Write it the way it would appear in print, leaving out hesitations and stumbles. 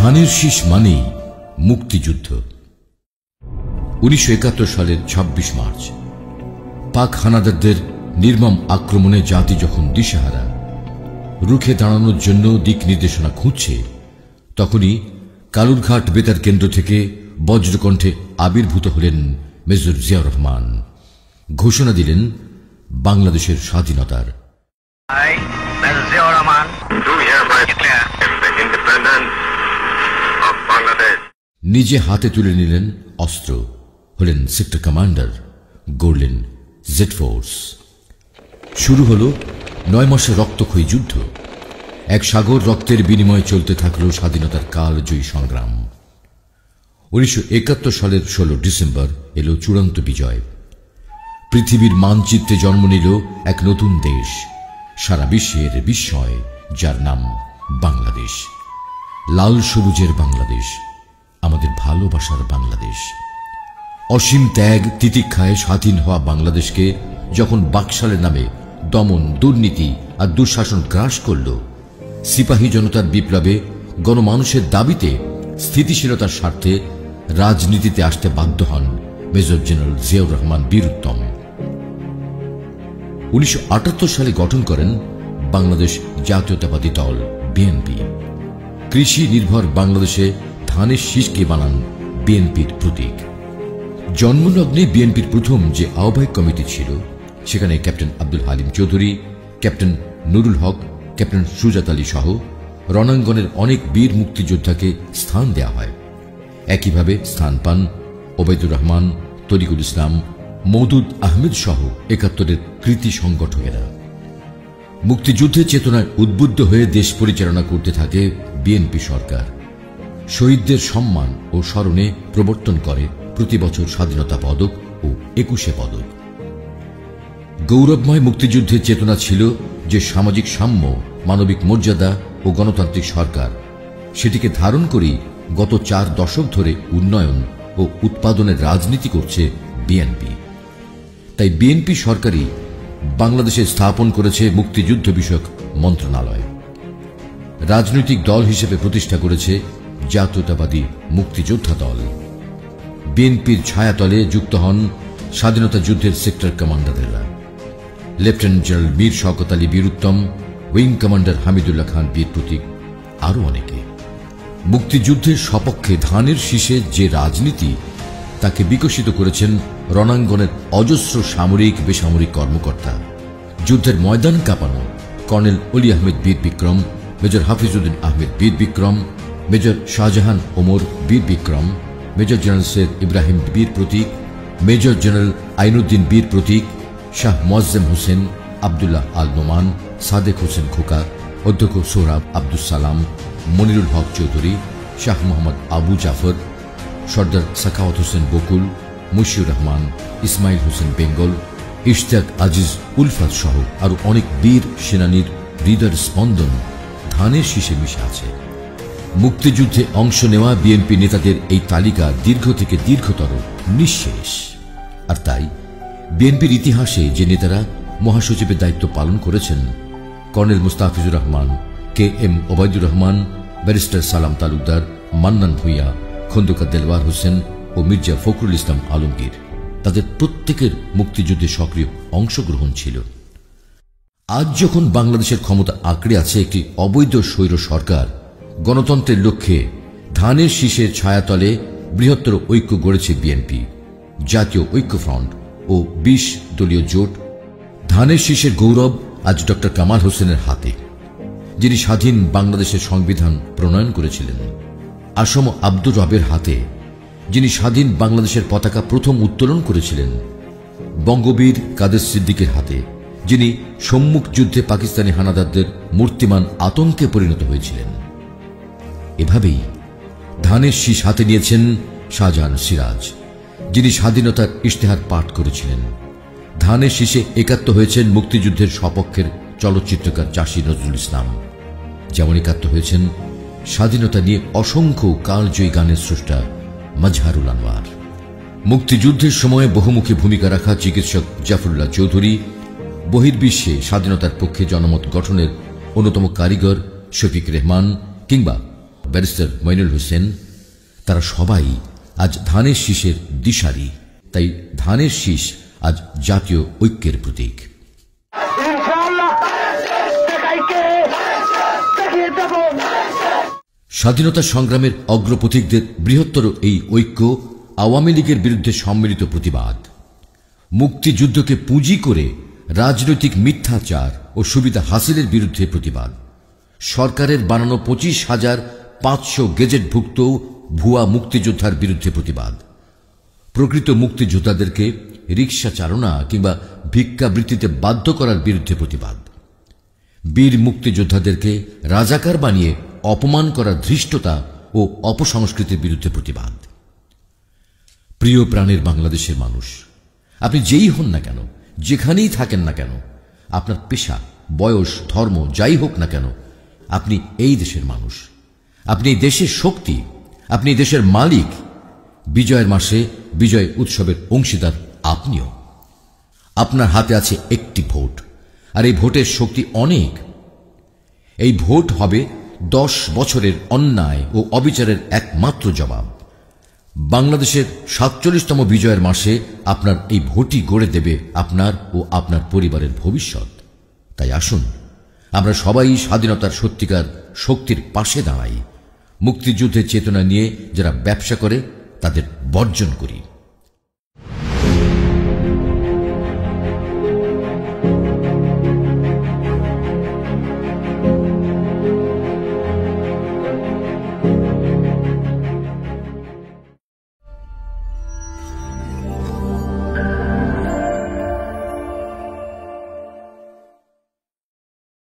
ধানের শীষ মানেই মুক্তিযুদ্ধ। 1971 সালের 26 মার্চ পাক হানাদারদের নির্মম আক্রমণে জাতি যখন দিশেহারা, রুখে দাঁড়ানোর জন্য দিক নির্দেশনা খুঁজছে, তখনই কালুরঘাট বেতার কেন্দ্র থেকে বজ্রকণ্ঠে আবির্ভূত হলেন মেজর জিয়াউর রহমান। ঘোষণা দিলেন বাংলাদেশের স্বাধীনতার। নিজে হাতে তুলে নিলেন অস্ত্র, হলেন সেক্টর কমান্ডার, গড়লেন জেড ফোর্স। শুরু হল 9 মাসের রক্তক্ষয়ী যুদ্ধ। এক সাগর রক্তের বিনিময়ে চলতে থাকল স্বাধীনতার কালজয়ী সংগ্রাম। 1971 সালের 16 ডিসেম্বর এলো চূড়ান্ত বিজয়। পৃথিবীর মানচিত্রে জন্ম নিল এক নতুন দেশ, সারা বিশ্বের বিস্ময়, যার নাম বাংলাদেশ। লাল সবুজের বাংলাদেশ, আমাদের ভালোবাসার বাংলাদেশ। অসীম ত্যাগ তিতিক্ষায় স্বাধীন হওয়া বাংলাদেশকে যখন বাকশালের নামে দমন, দুর্নীতি আর দুঃশাসন গ্রাস করল, সিপাহী জনতার বিপ্লবে গণমানুষের দাবিতে স্থিতিশীলতার স্বার্থে রাজনীতিতে আসতে বাধ্য হন মেজর জেনারেল জিয়াউর রহমান বীরুত্তম। 1978 সালে গঠন করেন বাংলাদেশ জাতীয়তাবাদী দল বিএনপি। কৃষি নির্ভর বাংলাদেশে ধানের শীষকে বানান বিএনপির প্রতীক। জন্মলগ্নে বিএনপির প্রথম যে আহ্বায়ক কমিটি ছিল, সেখানে captain Abdul Halim Chowdhury, captain Nurul Haque, captain Sujat Ali সহ রণাঙ্গনের অনেক বীর মুক্তিযোদ্ধাকে স্থান দেওয়া হয়। একইভাবে স্থান পান ওবায়দুর রহমান, তরিকুল ইসলাম, মওদুদ আহমেদ সহ 71-এর কৃতি সংগঠকেরা। মুক্তিযুদ্ধের চেতনায় উদ্বুদ্ধ হয়ে দেশ পরিচালনা করতে থাকে বিএনপি সরকার। শহীদদের সম্মান ও স্মরণে প্রবর্তন করে প্রতি বছর স্বাধীনতা পদক ও 21 পদক। গৌরবময় মুক্তিযুদ্ধের চেতনা ছিল যে সামাজিক সাম্য, মানবিক মর্যাদা ও গণতান্ত্রিক সরকার, সেটিকে ধারণ করেই গত 4 দশক ধরে উন্নয়ন ও উৎপাদনের রাজনীতি করছে বিএনপি। তাই বিএনপি সরকারই বাংলাদেশে স্থাপন করেছে মুক্তিযুদ্ধ বিষয়ক মন্ত্রণালয়। রাজনৈতিক দল হিসেবে প্রতিষ্ঠা করেছে জাতীয়তাবাদী মুক্তিযোদ্ধা দল। বিএনপির ছায়াতলে যুক্ত হন স্বাধীনতা যুদ্ধের সেক্টর কমান্ডাররা, lieutenant general Mir Shawkat Ali Bir Uttom, wing commander Hamidullah Khan Bir Protik, আরো অনেকে। মুক্তিযুদ্ধের সপক্ষে ধানের শীষে যে রাজনীতি, তাকে বিকশিত করেছেন রণাঙ্গনের অজস্র সামরিক বেসামরিক কর্মকর্তা। যুদ্ধের ময়দান কাঁপানো কর্নেল অলি আহমেদ বীর বিক্রম, মেজর হাফিজউদ্দিন আহমেদ বীর Bikrom, major Shahjahan Omar Bir Bikrom, major general Syed Ibrahim Bir Protik, major general Ainuddin বীর প্রতীক, শাহ মোয়াজ্জেম হোসেন, আবদুল্লাহ আল নোমান, সাদেক হোসেন খোকা, অধ্যক্ষ সোহরাব আব্দুল সালাম, মনিরুল হক চৌধুরী, শাহ মোহাম্মদ আবু জাফর, সর্দার সাখাওয়াত হোসেন বকুল, মুশিউর রহমান, ইসমাইল হোসেন বেঙ্গল, ইশতিয়াক আজিজ উলফাত সহ আরো অনেক বীর সেনানীর হৃদয়ের স্পন্দন ধানের শীষে মিশে আছে। মুক্তিযুদ্ধে অংশ নেওয়া বিএনপি নেতাদের এই তালিকা দীর্ঘ থেকে দীর্ঘতর, নিঃশেষ। আর তাই বিএনপির ইতিহাসে যে নেতারা মহাসচিবের দায়িত্ব পালন করেছেন, colonel Mustafizur Rahman, K M Obaidur Rahman, barrister Salam Talukdar, Mannan Bhuiyan, Khandakar Delwar Hossain ও মির্জা ফখরুল ইসলাম আলমগীর, তাদের প্রত্যেকের মুক্তিযুদ্ধে সক্রিয় অংশগ্রহণ ছিল। আজ যখন বাংলাদেশের ক্ষমতা আঁকড়ে আছে একটি অবৈধ স্বৈর সরকার, গণতন্ত্রের লক্ষ্যে ধানের শীষের ছায়াতলে বৃহত্তর ঐক্য গড়েছে বিএনপি, জাতীয় ঐক্যফ্রন্ট ও 20 দলীয় জোট। ধানের শীষের গৌরব আজ ডক্টর কামাল হোসেনের হাতে, যিনি স্বাধীন বাংলাদেশের সংবিধান প্রণয়ন করেছিলেন, আসম আব্দুর রবের হাতে, যিনি স্বাধীন বাংলাদেশের পতাকা প্রথম উত্তোলন করেছিলেন, বঙ্গবীর কাদের সিদ্দিকের হাতে, যিনি সম্মুখ যুদ্ধে পাকিস্তানি হানাদারদের মূর্তিমান আতঙ্কে পরিণত হয়েছিলেন। এভাবেই ধানের শীষ হাতে নিয়েছেন শাহজাহান সিরাজ, যিনি স্বাধীনতার ইশতেহার পাঠ করেছিলেন। ধানের শীষে একাত্ম হয়েছেন মুক্তিযুদ্ধের সপক্ষের চলচ্চিত্রকার চাষী নজরুল ইসলাম, যেমন একাত্ম হয়েছেন স্বাধীনতা নিয়ে অসংখ্য কালজয়ী গানের স্রষ্টা মাজহারুল আনোয়ার। মুক্তিযুদ্ধের সময় বহুমুখী ভূমিকা রাখা চিকিৎসক জাফরুল্লাহ চৌধুরী, বহির্বিশ্বে স্বাধীনতার পক্ষে জনমত গঠনের অন্যতম কারিগর শফিক রেহমান, কিংবা ব্যারিস্টার মইনুল হোসেন, তারা সবাই আজ ধানের শীষের দিশারি। তাই ধানের শীষ আজ জাতীয় ঐক্যের প্রতীক। স্বাধীনতা সংগ্রামের অগ্রপথিকদের বৃহত্তর এই ঐক্য আওয়ামী লীগের বিরুদ্ধে সম্মিলিত প্রতিবাদ, মুক্তিযুদ্ধকে পুঁজি করে রাজনৈতিক মিথ্যাচার ও সুবিধা হাসিলের বিরুদ্ধে প্রতিবাদ, সরকারের বানানো 25,500 গেজেটভুক্ত ভুয়া মুক্তিযোদ্ধার বিরুদ্ধে প্রতিবাদ, প্রকৃত মুক্তিযোদ্ধাদেরকে রিকশা চালনা কিংবা ভিক্ষাবৃত্তিতে বাধ্য করার বিরুদ্ধে প্রতিবাদ, বীর মুক্তিযোদ্ধাদেরকে রাজাকার বানিয়ে অপমান করার ধৃষ্টতা ও অপসংস্কৃতির বিরুদ্ধে প্রতিবাদ। প্রিয় প্রাণের বাংলাদেশের মানুষ, আপনি যেই হন না কেন, যেখানেই থাকেন না কেন, আপনার পেশা, বয়স, ধর্ম যাই হোক না কেন, আপনি এই দেশের মানুষ, আপনি এই দেশের শক্তি, আপনি এই দেশের মালিক। বিজয়ের মাসে বিজয় উৎসবের অংশীদার আপনিও। আপনার হাতে আছে একটি ভোট, আর এই ভোটের শক্তি অনেক। এই ভোট হবে 10 বছরের অন্যায় ও অবিচারের একমাত্র জবাব। বাংলাদেশের 47তম বিজয়ের মাসে আপনার এই ভোটই গড়ে দেবে আপনার ও আপনার পরিবারের ভবিষ্যৎ। তাই আসুন আমরা সবাই স্বাধীনতার সত্যিকার শক্তির পাশে দাঁড়াই। মুক্তিযুদ্ধের চেতনা নিয়ে যারা ব্যবসা করে তাদের বর্জন করি।